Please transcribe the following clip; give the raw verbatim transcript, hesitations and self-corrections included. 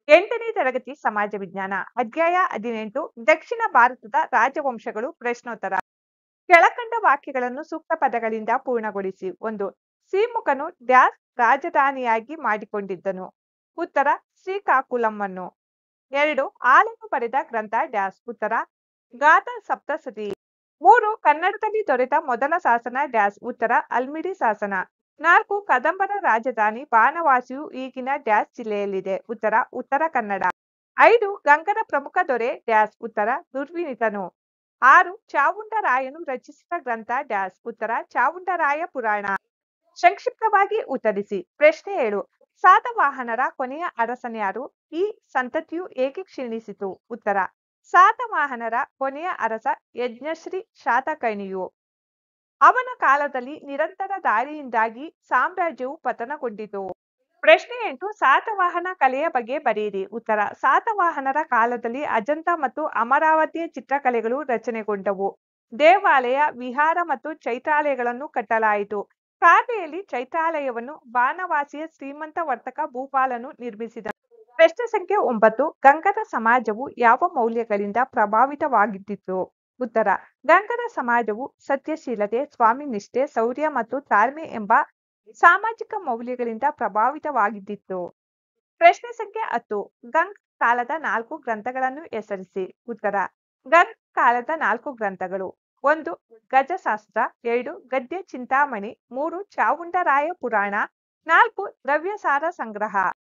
ಎಂಟನೇ ತರಗತಿ ಸಮಾಜ ವಿಜ್ಞಾನ ಅಧ್ಯಾಯ ಹದಿನೆಂಟು ದಕ್ಷಿಣ ಭಾರತದ ರಾಜವಂಶಗಳು ಪ್ರಶ್ನೋತ್ತರ. ಕೆಳಕಂಡ ವಾಕ್ಯಗಳನ್ನು ಸೂಕ್ತ ಪದಗಳಿಂದ ಪೂರ್ಣಗೊಳಿಸಿ. ಒಂದು, ಸಿಮುಖನು ಡ್ಯಾಸ್ ರಾಜಧಾನಿಯಾಗಿ ಮಾಡಿಕೊಂಡಿದ್ದನು. ಉತ್ತರ, ಶ್ರೀಕಾಕುಳಂನ್ನು. ಎರಡು, ಹಾಲನ್ನು ಬರೆದ ಗ್ರಂಥ ಡ್ಯಾಸ್. ಉತ್ತರ, ಗಾಥಾ ಸಪ್ತಸತಿ. ಮೂರು, ಕನ್ನಡದಲ್ಲಿ ದೊರೆತ ಮೊದಲ ಶಾಸನ ಡ್ಯಾಸ್. ಉತ್ತರ, ಹಲ್ಮಿಡಿ ಶಾಸನ. ನಾಲ್ಕು, ಕದಂಬರ ರಾಜಧಾನಿ ಬಾಣವಾಸಿಯು ಈಗಿನ ಡ್ಯಾಸ್ ಜಿಲ್ಲೆಯಲ್ಲಿದೆ. ಉತ್ತರ, ಉತ್ತರ ಕನ್ನಡ. ಐದು, ಗಂಗರ ಪ್ರಮುಖ ದೊರೆ ಡ್ಯಾಸ್. ಉತ್ತರ, ದುರ್ವಿನಿತನು. ಆರು, ಚಾವುಂಡರಾಯನು ರಚಿಸಿದ ಗ್ರಂಥ ಡ್ಯಾಸ್. ಉತ್ತರ, ಚಾವುಂಡರಾಯ ಪುರಾಣ. ಸಂಕ್ಷಿಪ್ತವಾಗಿ ಉತ್ತರಿಸಿ. ಪ್ರಶ್ನೆ ಏಳು, ಸಾತವಾಹನರ ಕೊನೆಯ ಅರಸನ್ಯಾರು? ಈ ಸಂತತಿಯು ಹೇಗೆ ಕ್ಷೀಣಿಸಿತು? ಉತ್ತರ, ಸಾತವಾಹನರ ಕೊನೆಯ ಅರಸ ಯಜ್ಞಶ್ರೀ ಶಾತಕರ್ಣಿಯು. ಅವನ ಕಾಲದಲ್ಲಿ ನಿರಂತರ ದಾಳಿಯಿಂದಾಗಿ ಸಾಮ್ರಾಜ್ಯವು ಪತನಗೊಂಡಿತು. ಪ್ರಶ್ನೆ ಎಂಟು, ಸಾತವಾಹನ ಕಲೆಯ ಬಗ್ಗೆ ಬರೆಯಿರಿ. ಉತ್ತರ, ಸಾತವಾಹನರ ಕಾಲದಲ್ಲಿ ಅಜಂತ ಮತ್ತು ಅಮರಾವತಿಯ ಚಿತ್ರಕಲೆಗಳು ರಚನೆಗೊಂಡವು. ದೇವಾಲಯ, ವಿಹಾರ ಮತ್ತು ಚೈತ್ಯಾಲಯಗಳನ್ನು ಕಟ್ಟಲಾಯಿತು. ಕಾವ್ಯೆಯಲ್ಲಿ ಚೈತ್ಯಾಲಯವನ್ನು ಬಾಣವಾಸಿಯ ಶ್ರೀಮಂತ ವರ್ತಕ ಭೂಪಾಲನು ನಿರ್ಮಿಸಿದನು. ಪ್ರಶ್ನೆ ಸಂಖ್ಯೆ ಒಂಬತ್ತು, ಗಂಗರ ಸಮಾಜವು ಯಾವ ಮೌಲ್ಯಗಳಿಂದ ಪ್ರಭಾವಿತವಾಗಿದ್ದಿತು? ಉತ್ತರ, ಗಂಗರ ಸಮಾಜವು ಸತ್ಯಶೀಲತೆ, ಸ್ವಾಮಿನಿಷ್ಠೆ, ಶೌರ್ಯ ಮತ್ತು ತಾಳ್ಮೆ ಎಂಬ ಸಾಮಾಜಿಕ ಮೌಲ್ಯಗಳಿಂದ ಪ್ರಭಾವಿತವಾಗಿದ್ದಿತು. ಪ್ರಶ್ನೆ ಸಂಖ್ಯೆ ಹತ್ತು, ಗಂಗ ಕಾಲದ ನಾಲ್ಕು ಗ್ರಂಥಗಳನ್ನು ಹೆಸರಿಸಿ. ಉತ್ತರ, ಗಂಗ ಕಾಲದ ನಾಲ್ಕು ಗ್ರಂಥಗಳು. ಒಂದು, ಗಜಶಾಸ್ತ್ರ. ಎರಡು, ಗದ್ಯ ಚಿಂತಾಮಣಿ. ಮೂರು, ಚಾವುಂಡರಾಯ ಪುರಾಣ. ನಾಲ್ಕು, ದ್ರವ್ಯಸಾರ ಸಂಗ್ರಹ.